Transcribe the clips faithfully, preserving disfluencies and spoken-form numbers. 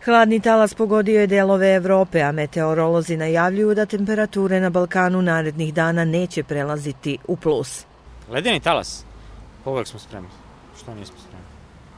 Hladni talas pogodio je delove Evrope, a meteorolozi najavljuju da temperature na Balkanu narednih dana neće prelaziti u plus. Ledeni talas? Uvek smo spremni. Što nismo spremni?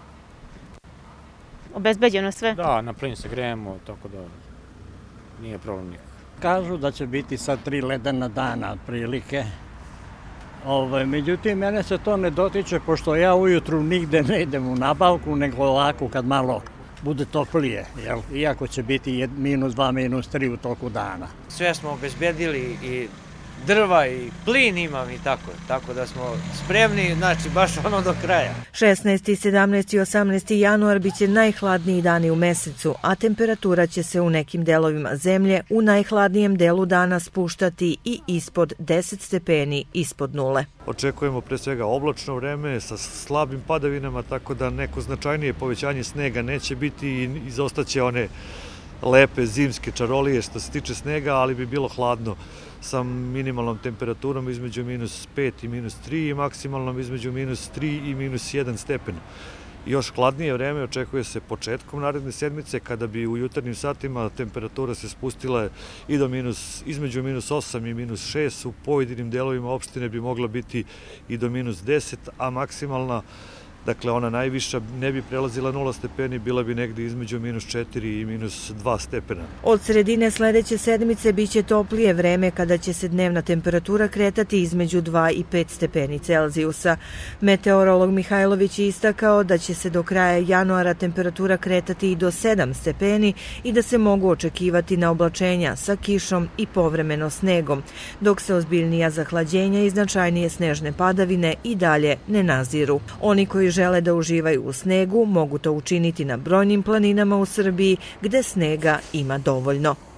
Obezbeđeno sve? Da, na plin se grejemo, tako da nije problem nikakav. Kažu da će biti sad tri ledena dana otprilike. Ove, međutim, mene se to ne dotiče, pošto ja ujutru nigde ne idem u nabavku, nego ovako kad malo bude toplije, jel? Iako će biti minus dva, minus tri u toku dana. Sve smo obezbedili i drva i plin imam i tako, tako da smo spremni, znači baš ono do kraja. šesnaesti, sedamnaesti i osamnaesti januar biće najhladniji dani u mesecu, a temperatura će se u nekim delovima zemlje u najhladnijem delu dana spuštati i ispod deset stepeni ispod nule. Očekujemo pre svega oblačno vreme sa slabim padavinama, tako da neko značajnije povećanje snega neće biti i izostaće one lepe zimske čarolije što se tiče snega, ali bi bilo hladno sa minimalnom temperaturom između minus pet i minus tri i maksimalnom između minus tri i minus jedan stepen. Još hladnije vreme očekuje se početkom naredne sedmice, kada bi u jutarnjim satima temperatura se spustila i do minus, između minus osam i minus šest, u pojedinim delovima opštine bi mogla biti i do minus deset, a maksimalna, dakle ona najviša, ne bi prelazila nula stepeni, bila bi negde između minus četiri i minus dva stepena. Od sredine sledeće sedmice biće toplije vreme kada će se dnevna temperatura kretati između dva i pet stepeni Celzijusa. Meteorolog Mihajlović je istakao da će se do kraja januara temperatura kretati i do sedam stepeni i da se mogu očekivati na oblačenja sa kišom i povremeno snegom, dok se ozbiljnija zahlađenja i značajnije snežne padavine i dalje ne naziru. Oni koji žele da uživaju u snegu mogu to učiniti na brojnim planinama u Srbiji gde snega ima dovoljno.